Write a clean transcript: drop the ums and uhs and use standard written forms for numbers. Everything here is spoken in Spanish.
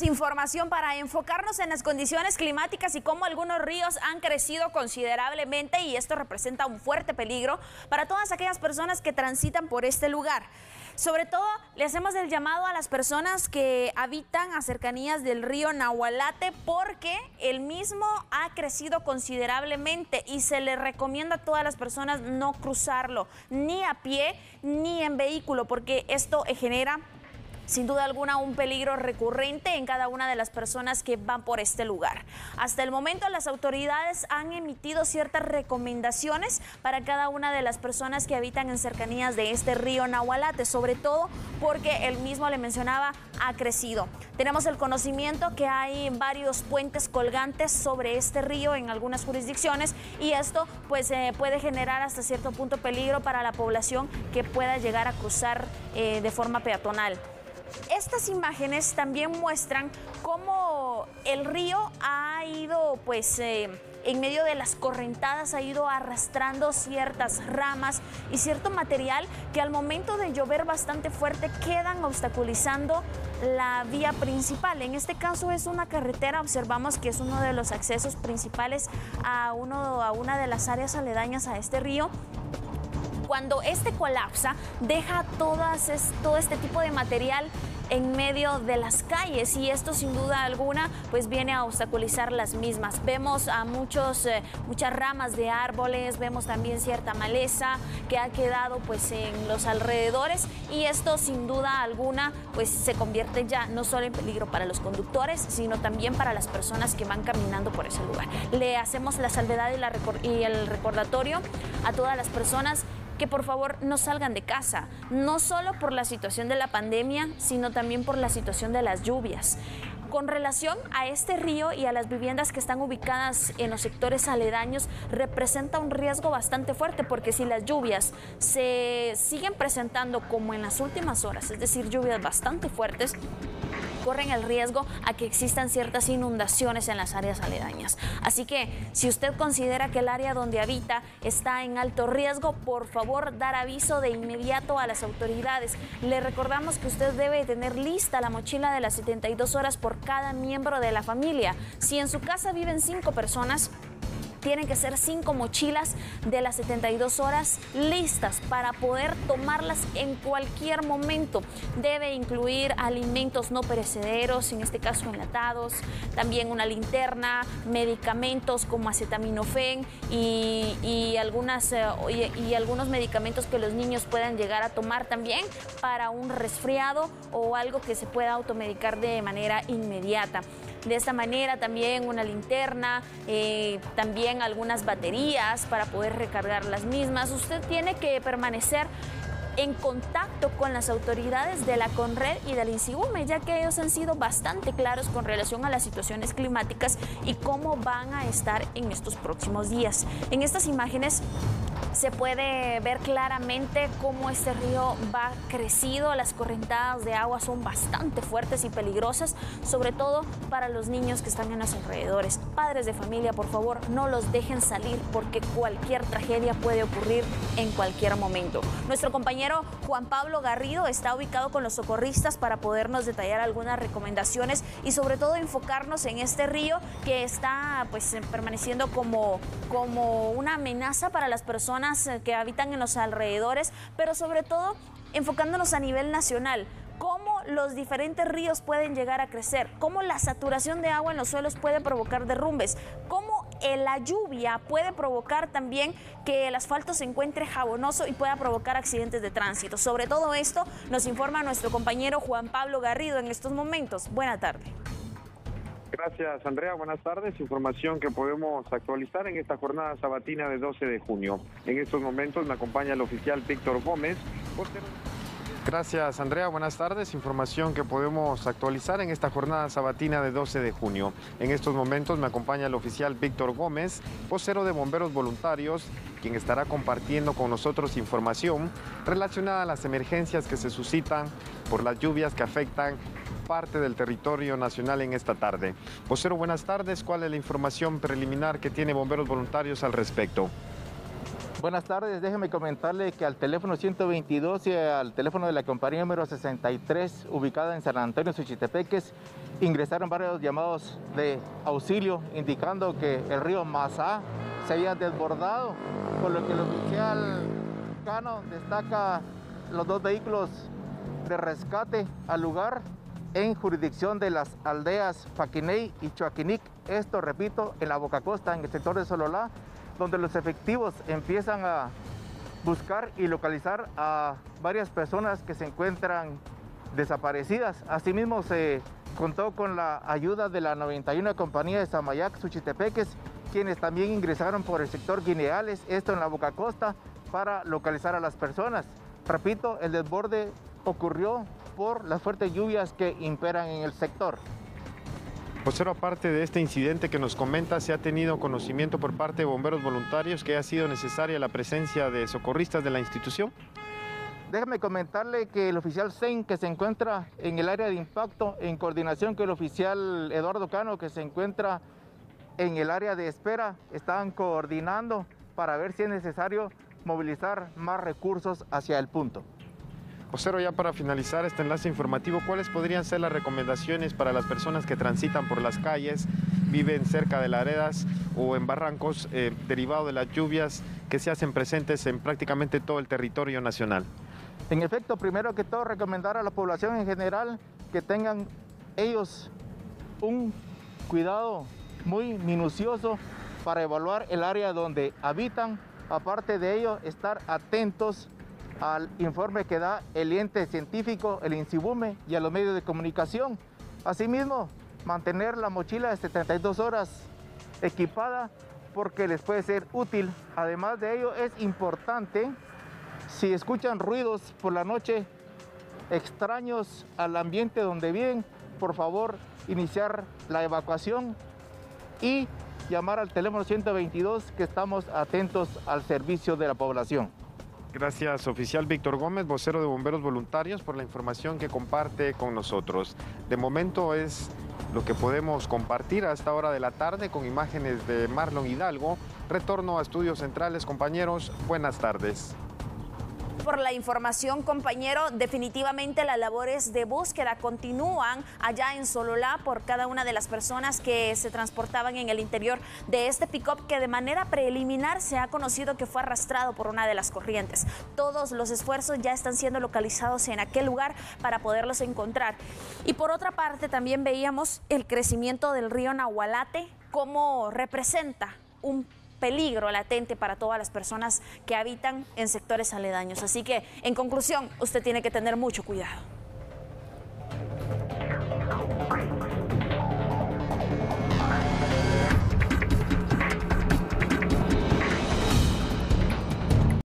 Información para enfocarnos en las condiciones climáticas y cómo algunos ríos han crecido considerablemente, y esto representa un fuerte peligro para todas aquellas personas que transitan por este lugar. Sobre todo, le hacemos el llamado a las personas que habitan a cercanías del río Nahualate, porque el mismo ha crecido considerablemente y se le recomienda a todas las personas no cruzarlo, ni a pie ni en vehículo, porque esto genera sin duda alguna un peligro recurrente en cada una de las personas que van por este lugar. Hasta el momento las autoridades han emitido ciertas recomendaciones para cada una de las personas que habitan en cercanías de este río Nahualate, sobre todo porque el mismo, le mencionaba, ha crecido. Tenemos el conocimiento que hay varios puentes colgantes sobre este río en algunas jurisdicciones, y esto pues puede generar hasta cierto punto peligro para la población que pueda llegar a cruzar de forma peatonal. Estas imágenes también muestran cómo el río ha ido, en medio de las correntadas, ha ido arrastrando ciertas ramas y cierto material que al momento de llover bastante fuerte quedan obstaculizando la vía principal. En este caso es una carretera, observamos que es uno de los accesos principales a una de las áreas aledañas a este río. Cuando este colapsa, deja todo este tipo de material en medio de las calles, y esto sin duda alguna pues viene a obstaculizar las mismas. Vemos a muchas ramas de árboles, vemos también cierta maleza que ha quedado pues en los alrededores, y esto sin duda alguna pues se convierte ya no solo en peligro para los conductores, sino también para las personas que van caminando por ese lugar. Le hacemos la salvedad y el recordatorio a todas las personas que por favor no salgan de casa, no solo por la situación de la pandemia, sino también por la situación de las lluvias. Con relación a este río y a las viviendas que están ubicadas en los sectores aledaños, representa un riesgo bastante fuerte, porque si las lluvias se siguen presentando como en las últimas horas, es decir, lluvias bastante fuertes, corren el riesgo a que existan ciertas inundaciones en las áreas aledañas. Así que si usted considera que el área donde habita está en alto riesgo, por favor dar aviso de inmediato a las autoridades. Le recordamos que usted debe tener lista la mochila de las 72 horas por cada miembro de la familia. Si en su casa viven 5 personas, tienen que ser 5 mochilas de las 72 horas listas para poder tomarlas en cualquier momento. Debe incluir alimentos no perecederos, en este caso enlatados, también una linterna, medicamentos como acetaminofén y algunos medicamentos que los niños puedan llegar a tomar también para un resfriado o algo que se pueda automedicar de manera inmediata. De esta manera también una linterna, también algunas baterías para poder recargar las mismas. Usted tiene que permanecer en contacto con las autoridades de la CONRED y del INSIGUME, ya que ellos han sido bastante claros con relación a las situaciones climáticas y cómo van a estar en estos próximos días. En estas imágenes se puede ver claramente cómo este río va crecido. Las correntadas de agua son bastante fuertes y peligrosas, sobre todo para los niños que están en los alrededores. Padres de familia, por favor, no los dejen salir, porque cualquier tragedia puede ocurrir en cualquier momento. Nuestro compañero Juan Pablo Garrido está ubicado con los socorristas para podernos detallar algunas recomendaciones y sobre todo enfocarnos en este río que está permaneciendo como una amenaza para las personas que habitan en los alrededores, pero sobre todo enfocándonos a nivel nacional. Cómo los diferentes ríos pueden llegar a crecer, cómo la saturación de agua en los suelos puede provocar derrumbes, cómo la lluvia puede provocar también que el asfalto se encuentre jabonoso y pueda provocar accidentes de tránsito. Sobre todo esto nos informa nuestro compañero Juan Pablo Garrido en estos momentos. Buena tarde. Gracias, Andrea. Buenas tardes. Información que podemos actualizar en esta jornada sabatina de 12 de junio. En estos momentos me acompaña el oficial Víctor Gómez. Gracias, Andrea. Buenas tardes. Información que podemos actualizar en esta jornada sabatina de 12 de junio. En estos momentos me acompaña el oficial Víctor Gómez, vocero de Bomberos Voluntarios, quien estará compartiendo con nosotros información relacionada a las emergencias que se suscitan por las lluvias que afectan parte del territorio nacional en esta tarde. Vocero, buenas tardes. ¿Cuál es la información preliminar que tiene Bomberos Voluntarios al respecto? Buenas tardes, déjeme comentarle que al teléfono 122 y al teléfono de la compañía número 63, ubicada en San Antonio, Suchitepeques, ingresaron varios llamados de auxilio indicando que el río Masá se había desbordado, por lo que el oficial Cano destaca los 2 vehículos de rescate al lugar en jurisdicción de las aldeas Faquiney y Chuaquinic, esto repito, en la Boca Costa, en el sector de Sololá, donde los efectivos empiezan a buscar y localizar a varias personas que se encuentran desaparecidas. Asimismo, se contó con la ayuda de la 91 Compañía de Samayac, Suchitepeques, quienes también ingresaron por el sector Guineales, esto en la Boca Costa, para localizar a las personas. Repito, el desborde ocurrió por las fuertes lluvias que imperan en el sector. Vocero, aparte de este incidente que nos comenta, ¿se ha tenido conocimiento por parte de bomberos voluntarios que ha sido necesaria la presencia de socorristas de la institución? Déjame comentarle que el oficial Sen, que se encuentra en el área de impacto, en coordinación con el oficial Eduardo Cano, que se encuentra en el área de espera, están coordinando para ver si es necesario movilizar más recursos hacia el punto. Vocero, ya para finalizar este enlace informativo, ¿cuáles podrían ser las recomendaciones para las personas que transitan por las calles, viven cerca de laredas o en barrancos derivados de las lluvias que se hacen presentes en prácticamente todo el territorio nacional? En efecto, primero que todo, recomendar a la población en general que tengan ellos un cuidado muy minucioso para evaluar el área donde habitan. Aparte de ello, estar atentos al informe que da el ente científico, el INSIBUME, y a los medios de comunicación. Asimismo, mantener la mochila de 72 horas equipada porque les puede ser útil. Además de ello, es importante, si escuchan ruidos por la noche extraños al ambiente donde viven, por favor, iniciar la evacuación y llamar al teléfono 122, que estamos atentos al servicio de la población. Gracias, oficial Víctor Gómez, vocero de Bomberos Voluntarios, por la información que comparte con nosotros. De momento es lo que podemos compartir a esta hora de la tarde con imágenes de Marlon Hidalgo. Retorno a estudios centrales, compañeros. Buenas tardes. Por la información, compañero. Definitivamente las labores de búsqueda continúan allá en Sololá por cada una de las personas que se transportaban en el interior de este pick-up, que de manera preliminar se ha conocido que fue arrastrado por una de las corrientes. Todos los esfuerzos ya están siendo localizados en aquel lugar para poderlos encontrar. Y por otra parte, también veíamos el crecimiento del río Nahualate, cómo representa un peligro latente para todas las personas que habitan en sectores aledaños. Así que, en conclusión, usted tiene que tener mucho cuidado.